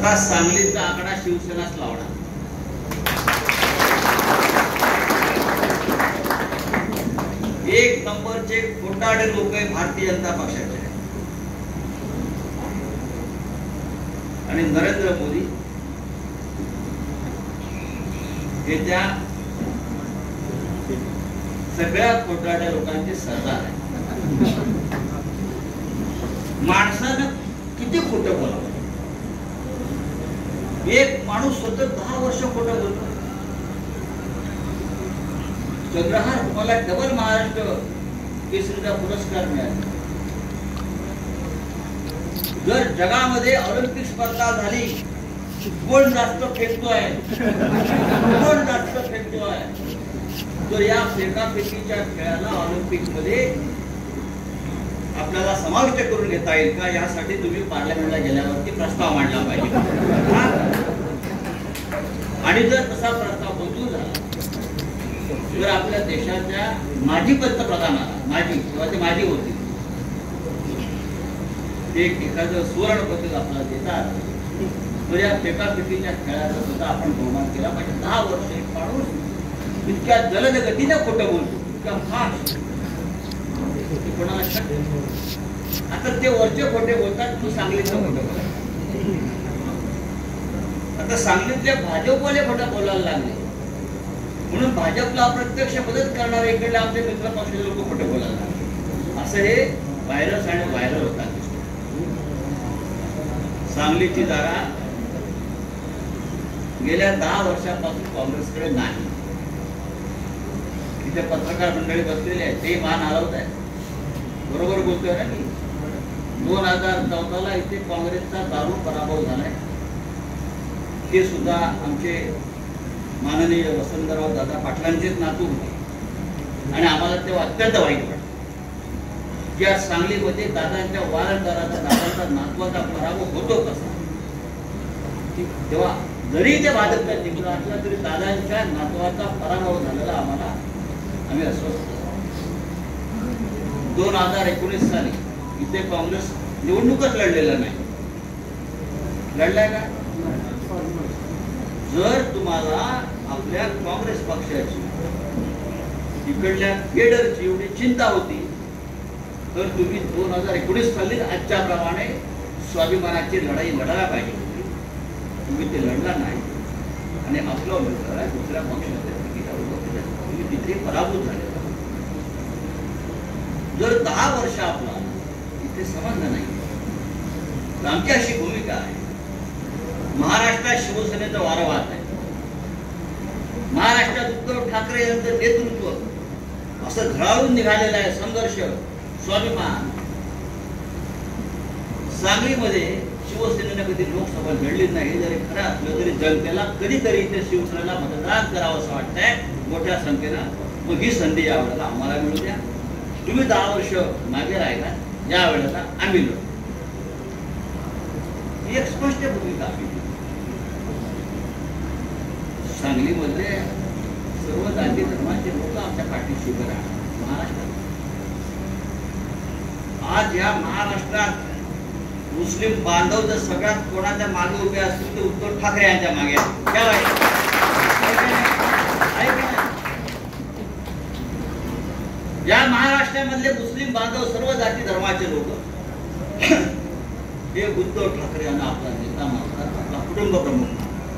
आता सांगलीचा आकडा शिवसेनाच लावणार. एक नंबरचे खोटारडे लोक आहे भारतीय जनता पक्षाचे. आणि नरेंद्र मोदी हे त्या सगळ्या खोटारड्या लोकांचे सरदार आहे. माणसानं किती खोटं बोलावं. एक माणूस सतत 10 वर्ष खोटं बोलतो. चंद्रहार मला डबल महाराष्ट्र केसरीचा पुरस्कार मिळाला. जर जगामध्ये ऑलिम्पिक स्पर्धा झाली, कोण जास्त फेकतोय, कोण जास्त फेकतोय, तर या फेकाफेकीच्या खेळाला ऑलिम्पिक मध्ये आपल्याला समाविष्ट करून घेता येईल का, यासाठी तुम्ही पार्लमेंटला गेल्यावरती प्रस्ताव मांडला पाहिजे. आणि जर तसा प्रस्ताव मंजूर झाला तर आपल्या देशाच्या माजी पंतप्रधानाला, माजी तेव्हा ते माजी होते, ते एखादं सुवर्ण पदक आपल्याला देतात, तर या फेकाफेकीच्या खेळाचा सुद्धा आपण बहुमान केला पाहिजे. 10 वर्ष एक माणूस इतक्या जलद गतीने खोटं बोलतो, इतक्या फास्ट, कोणाला शक्य. आता ते वरचे खोटे बोलतात, तू सांगलीचं खोटं बोलतात. आता सांगलीतल्या भाजपवाले खोटं बोलायला लागले, म्हणून भाजपला अप्रत्यक्ष मदत करणारे इकडले आमचे मित्र पक्षाचे लोक खोटे बोलायला लागले. असं हे व्हायरस आणि व्हायरल होतात. सांगलीची जागा गेल्या 10 वर्षापासून काँग्रेसकडे नाही. इथे पत्रकार मंडळी बसलेले आहेत, ते मान हलवत आहेत. बरोबर बोलतोय ना मी. 2014ला इथे काँग्रेसचा दारू पराभव झालाय. ते सुद्धा आमचे माननीय वसंतराव दादा पाटलांचेच नातू होते आणि आम्हाला तेव्हा अत्यंत वाईट वाटतं की आज सांगलीमध्ये दादांच्या वारंदाराचा, दादांचा नातवाचा पराभव होतो कसा. तेव्हा जरी ते भाजपचा जिंकला असला तरी दादांच्या नातवाचा पराभव झालेला आम्हाला, आम्ही अस्वस्थ. 2019 साली इथे काँग्रेस निवडणूकच लढलेला नाही. लढलाय का? जर तुम्हाला आपल्या काँग्रेस पक्षाची, इकडल्या केडरची एवढी चिंता होती तर तुम्ही 2019 साली आजच्या प्रमाणे स्वाभिमानाची लढाई लढायला पाहिजे होती. तुम्ही ते लढला नाही आणि आपला उमेदवार दुसऱ्या पक्षाच्या तिकिटावर तुम्ही तिथे पराभूत झाले. जर 10 वर्ष आपला इथे संबंध नाही तर आमची अशी भूमिका आहे, महाराष्ट्रात शिवसेनेचं वारं वाहत आहे. महाराष्ट्रात उद्धव ठाकरे यांचं नेतृत्व असं झळाळून निघालेलं आहे. संघर्ष, स्वाभिमान. सांगलीमध्ये शिवसेनेनं कधी लोकसभा लढली नाही. जरी खरं असलं तरी जनतेला कधीतरी इथे शिवसेनेला मतदान करावं असं वाटतंय मोठ्या संख्येनं. मग ही संधी या वेळेला आम्हाला मिळू द्या. तुम्ही 10 वर्ष मागे राहिला, या वेळेला आम्ही लढू. ही एक स्पष्ट भूमिका आहे. सांगलीमधले सर्व जाती धर्माचे लोक आमच्या पाठीशी उभे राहणार. महाराष्ट्रात आज या महाराष्ट्रात मुस्लिम बांधव जर सगळ्यात कोणाच्या मागे उभे असतील तर उद्धव ठाकरे यांच्या मागे या महाराष्ट्रामधले मुस्लिम बांधव सर्व जाती धर्माचे लोक हे उद्धव ठाकरे यांना आपला नेता मानतात, आपला कुटुंब प्रमुख.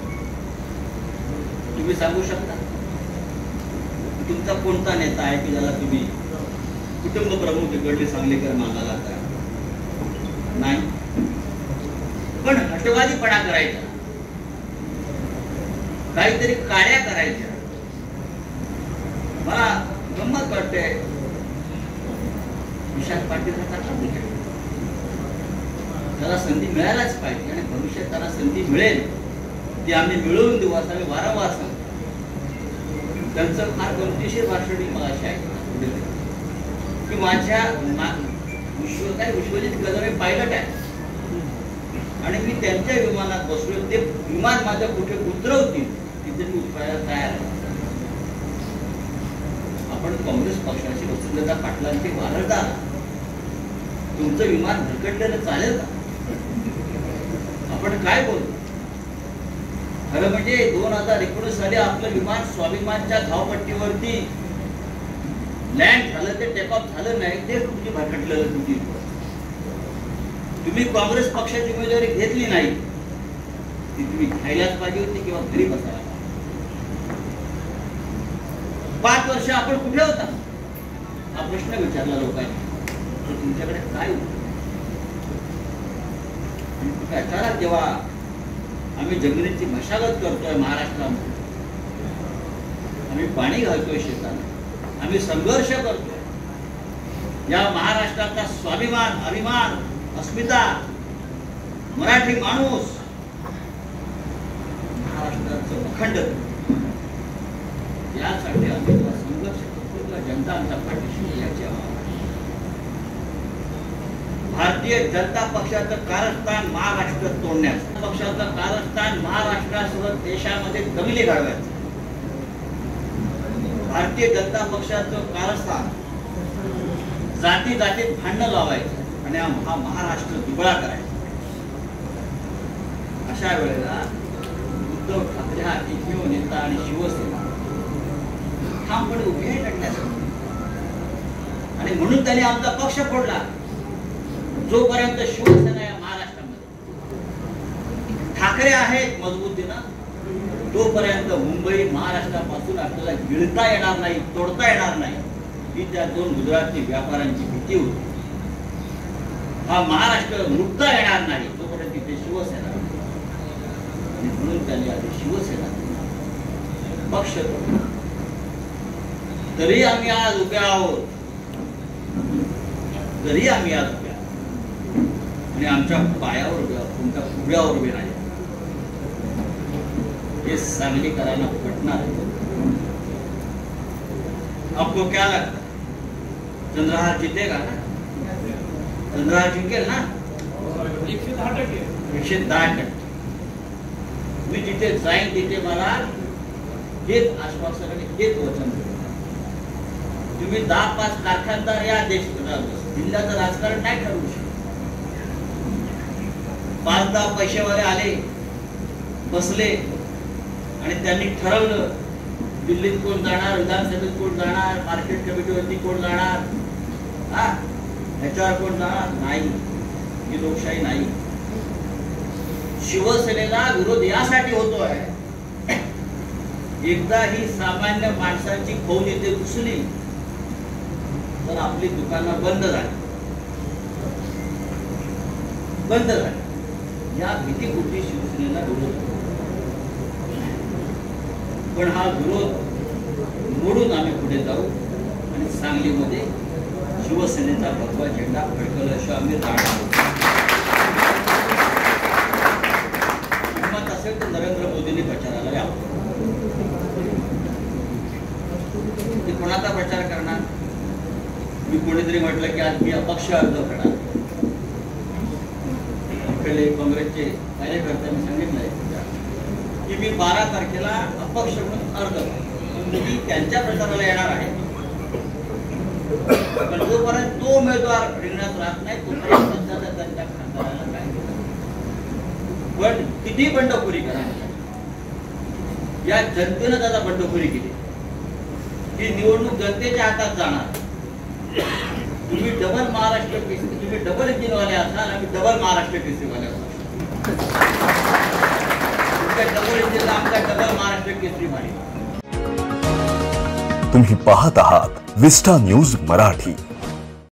तुम्ही सांगू शकता तुमचा कोणता नेता आहे की ज्याला तुम्ही कुटुंब प्रमुख इकडले सांगलीकर मानायला लागता? नाही. पण हटवादीपणा करायचा, काहीतरी काड्या करायच्या. मला गंमत वाटते, विशाल पाटील त्याला संधी मिळायलाच पाहिजे आणि भविष्यात त्याला संधी मिळेल ती आम्ही मिळवून देऊ असं आम्ही वारंवार सांगतो. त्यांचं फार गमतीशीर भाषण मला अशी आहे की माझ्या विश्वजित कदम पायलट आहे आणि मी त्यांच्या विमानात बसलो, ते विमान माझ्या कुठे उतरवतील तिथे मी उतरायला तयार आहे. आपण काँग्रेस पक्षाची वसंतदादा पाटलांची वारंदार, तुमचं विमान भरकटलेलं चालेल का? आपण काय बोलतो? खरं म्हणजे 2019 साली आपलं विमान स्वाभिमानच्या धावपट्टीवरती लँड झालं, ते टेक ऑफ झालं नाही, ते तुमची भरकटलेलं तुमची. तुम्ही काँग्रेस पक्षाची उमेदवारी घेतली नाही, ती तुम्ही घ्यायलाच पाहिजे होती किंवा घरी बसायला. 5 वर्ष आपण कुठे होता हा प्रश्न विचारला लोकांनी. तर तुमच्याकडे काय होतं? अचानक जेव्हा आम्ही जमिनीची मशागत करतोय महाराष्ट्रामध्ये, आम्ही पाणी घालतोय शेताला, आम्ही संघर्ष करतोय, या महाराष्ट्राचा स्वाभिमान, अभिमान, अस्मिता, मराठी माणूस, महाराष्ट्राचं अखंड, यासाठी आम्ही संघर्ष करतो. जनता आमच्या पाठीशी याची आम्हाला. भारतीय जनता पक्षाचं कारस्थान महाराष्ट्र तोडण्याचं, पक्षाचं कारस्थान महाराष्ट्रासह देशामध्ये दंगली घडवायचं. भारतीय जनता पक्षाचं कारस्थान जाती जातीत भांडण लावायचं आणि हा महाराष्ट्र दुबळा करायचा. अशा वेळेला उद्धव ठाकरे हा एकमेव नेता आणि शिवसेना ठामपणे उभे आहे लढण्यासाठी. आणि म्हणून त्यांनी आमचा पक्ष फोडला. जोपर्यंत शिवसेना या महाराष्ट्रामध्ये ठाकरे आहेत मजबूतीनं, तोपर्यंत मुंबई महाराष्ट्रापासून आपल्याला गिळता येणार नाही, तोडता येणार नाही, ही त्या 2 गुजराती व्यापाऱ्यांची भीती होती. हा महाराष्ट्र लुटता येणार नाही तोपर्यंत तिथे शिवसेना. म्हणून त्यांनी आधी शिवसेना पक्ष. तरी आम्ही आज उभे आहोत, तरी आम्ही आज उभे आणि आमच्या पायावर उभे आहोत, तुमच्या उभ्यावर उभे नाही. हे सांगलीकरांना पटणार आहे. आपको क्या लगता है? चंद्रहार जीतेगा ना? चंद्रहार जिंकेल ना? 110%. मी जिथे जाईन तिथे मला हेच आश्वासन आणि हेच वचन. तुम्ही 10-5 कारखानदार या जिल्ह्याचं राजकारण नाही ठरवू शकत. 5-10 पैसेवाले आले, बसले आणि त्यांनी ठरवलं दिल्लीत कोण जाणार, विधानसभेत कोण जाणार, मार्केट कमिटीवरती कोण जाणार, ह्याच्यावर कोण जाणार. नाही, ही लोकशाही नाही. शिवसेनेला विरोध यासाठी होतोय, एकदा ही सामान्य माणसांची फौज येथे घुसली तर आपली दुकानं बंद झाली. या भीतीपोटी शिवसेनेला विरोध. पण हा विरोध मोडून आम्ही पुढे जाऊ आणि सांगलीमध्ये शिवसेनेचा भगवा झेंडा फडकवल्याशिवाय आम्ही राहणार आहोत. हिंमत असेल तर नरेंद्र मोदींनी प्रचाराला यावं. ते कोणाचा प्रचार करणार? मी कोणीतरी म्हटलं की आज मी अपक्ष अर्ज करणार. काँग्रेसचे कार्यकर्त्यांनी सांगितलंय की मी 12 तारखेला अपक्ष म्हणून अर्ज मी त्यांच्या प्रचाराला येणार आहे. पण जोपर्यंत तो उमेदवार रिंगणात राहत नाही तोपर्यंत त्यांच्या खासदाराला काय. पण किती बंडखोरी करा, या जनतेनं त्याला बंडखोरी केली. ही निवडणूक जनतेच्या हातात जाणार. तुम्ही डबल महाराष्ट्र केसरी, तुम्ही डबल इंजिनवाले असाल, आम्ही डबल महाराष्ट्र केसरीवाले असाल. तुमच्या डबल इंजिनला आमच्या डबल महाराष्ट्र केसरी मारी. तुम्ही पाहत आहात विस्टा न्यूज मराठी.